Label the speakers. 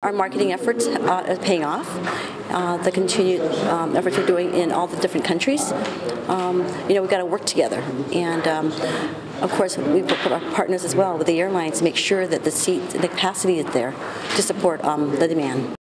Speaker 1: Our marketing efforts are paying off. The continued efforts we're doing in all the different countries. We've got to work together, and of course we work with our partners as well, with the airlines, to make sure that the capacity is there to support the demand.